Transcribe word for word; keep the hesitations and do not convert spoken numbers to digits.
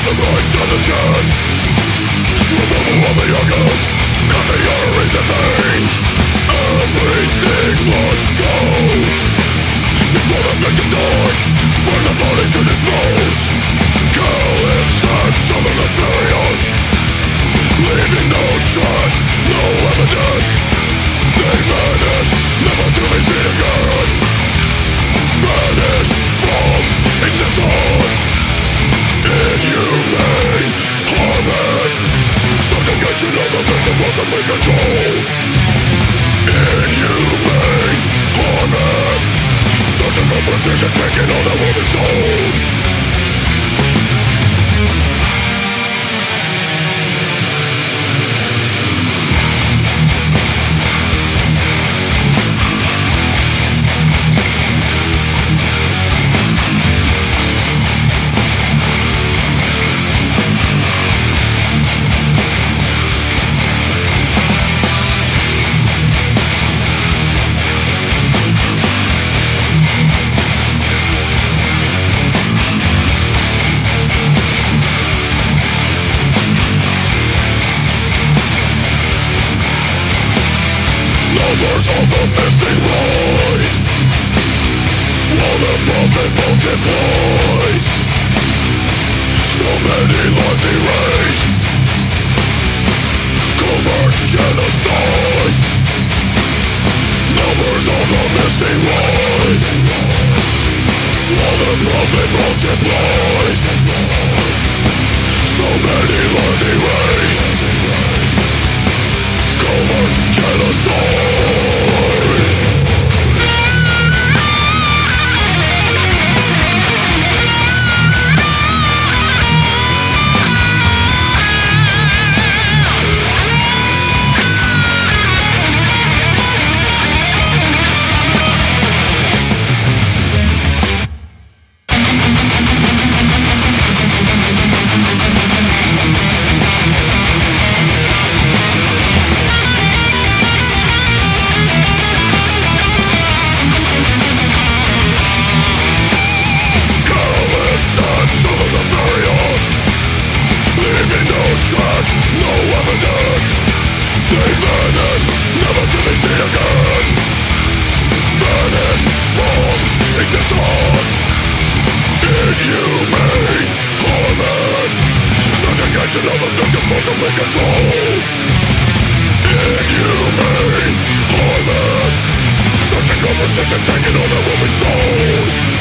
the right to the chest. Removal of the organs, cut the arteries and veins. Everything must go before the victim dies. Burn the body to dispose. Careless acts of the nefarious, leaving no trace, no evidence. They vanish, never to be seen again. Vanish from existence. Inhumane harvest, subjugation of the victim ultimately control. Inhumane harvest, surgical precision taking all that will be sold. Numbers of the missing rise, while the prophet multiplies. So many lives erased, covert genocide. Numbers of the missing rise, while the prophet multiplies. So many lives erased, covert genocide. No evidence. They vanish, never to be seen again. Vanish from existence. Inhumane harvest, subjugation of the victim for complete control. Inhumane harvest, surgical precision taking all that will be sold.